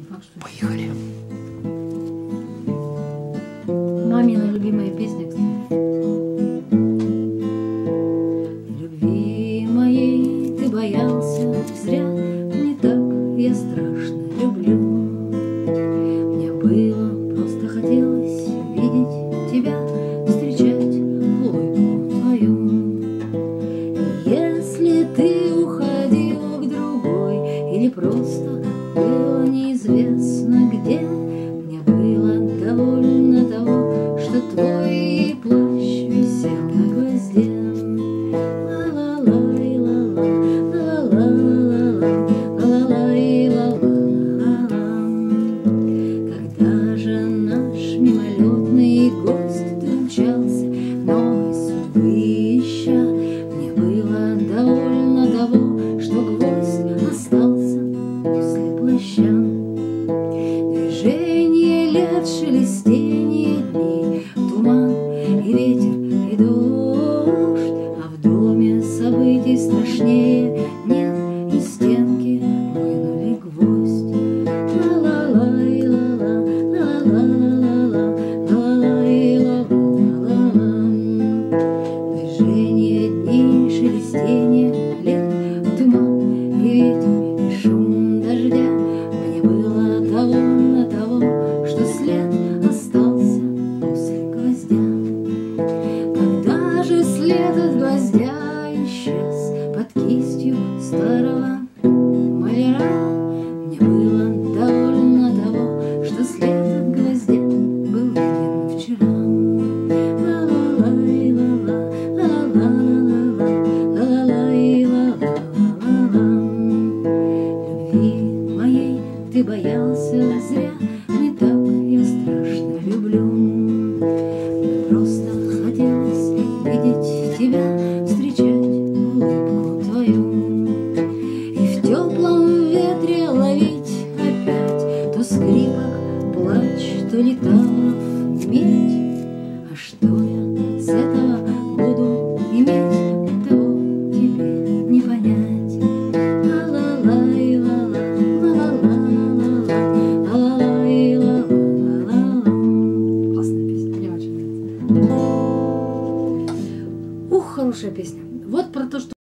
Поехали. Мамина любимая песня, кстати. Любви моей ты боялся зря, не так я страшно люблю. Мне было, просто хотелось видеть тебя, встречать улыбку твою. И если ты уходил к другой или просто было неизвестно где, мне было довольно того, что твой плащ висел на гвозде. Когда же наш мимолетный гость ты умчался, новой судьбы ища, мне было довольно того, что гвоздь остался после плаща. Движение лет, шелестение дней, туман и ветер, и дождь, а в доме событий страшнее нет, и стенки вынули гвоздь. Движение дней, шелестение лет, туман и ветер, и шум дождя, мне было довольно того, что след остался после гвоздя. Когда же след от гвоздя исчез под кистью старого маляра, мне было довольно того, что след от гвоздя был виден вчера. Любви моей ты боялся зря, не так я страшно люблю. Мне просто хотелось видеть тебя, встречать улыбку твою. И в теплом ветре ловить опять то скрипок, плач, то литавров медь. А что